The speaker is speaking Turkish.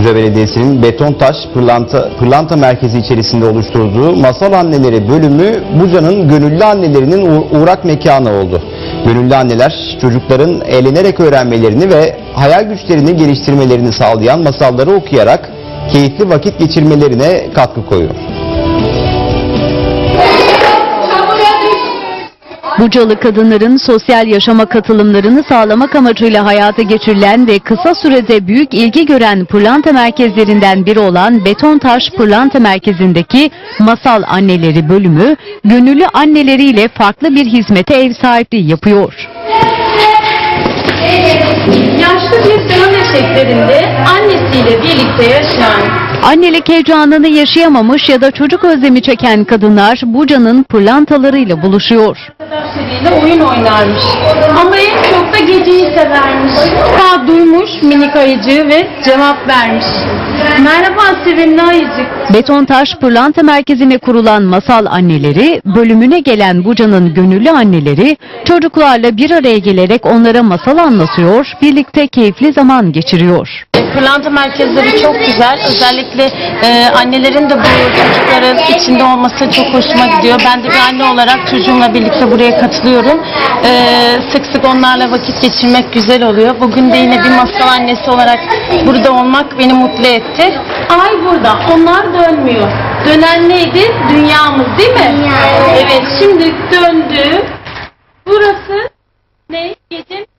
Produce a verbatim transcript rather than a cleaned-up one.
Buca Belediyesi'nin Betontaş Pırlanta, Pırlanta Merkezi içerisinde oluşturduğu Masal Anneleri bölümü Buca'nın gönüllü annelerinin uğrak mekanı oldu. Gönüllü anneler çocukların eğlenerek öğrenmelerini ve hayal güçlerini geliştirmelerini sağlayan masalları okuyarak keyifli vakit geçirmelerine katkı koyuyor. Bucalı kadınların sosyal yaşama katılımlarını sağlamak amacıyla hayata geçirilen ve kısa sürede büyük ilgi gören pırlanta merkezlerinden biri olan Betontaş Pırlanta Merkezi'ndeki Masal Anneleri bölümü, gönüllü anneleriyle farklı bir hizmete ev sahipliği yapıyor. Yaşlı bir dönem eşeklerinde annesiyle birlikte yaşayan, annelik heyecanını yaşayamamış ya da çocuk özlemi çeken kadınlar Buca'nın pırlantalarıyla buluşuyor. arkadaşlarıyla oyun oynarmış. Ama en çok da geceyi severmiş. Ta duymuş minik ayıcığı ve cevap vermiş. Merhaba sevimli ayıcık. Betontaş Pırlanta Merkezi'ne kurulan Masal Anneleri, bölümüne gelen Buca'nın gönüllü anneleri çocuklarla bir araya gelerek onlara masal anlatıyor, birlikte keyifli zaman geçiriyor. Pırlanta merkezleri çok güzel. Özellikle e, annelerin de bu çocukların içinde olması çok hoşuma gidiyor. Ben de bir anne olarak çocuğumla birlikte buraya katılıyorum. E, sık sık onlarla vakit geçirmek güzel oluyor. Bugün de yine bir masal annesi olarak burada olmak beni mutlu etti. Ay burada. Onlar dönmüyor. Dönen neydi? Dünyamız değil mi? Dünya. Evet. Şimdi döndü. Burası ne? Gece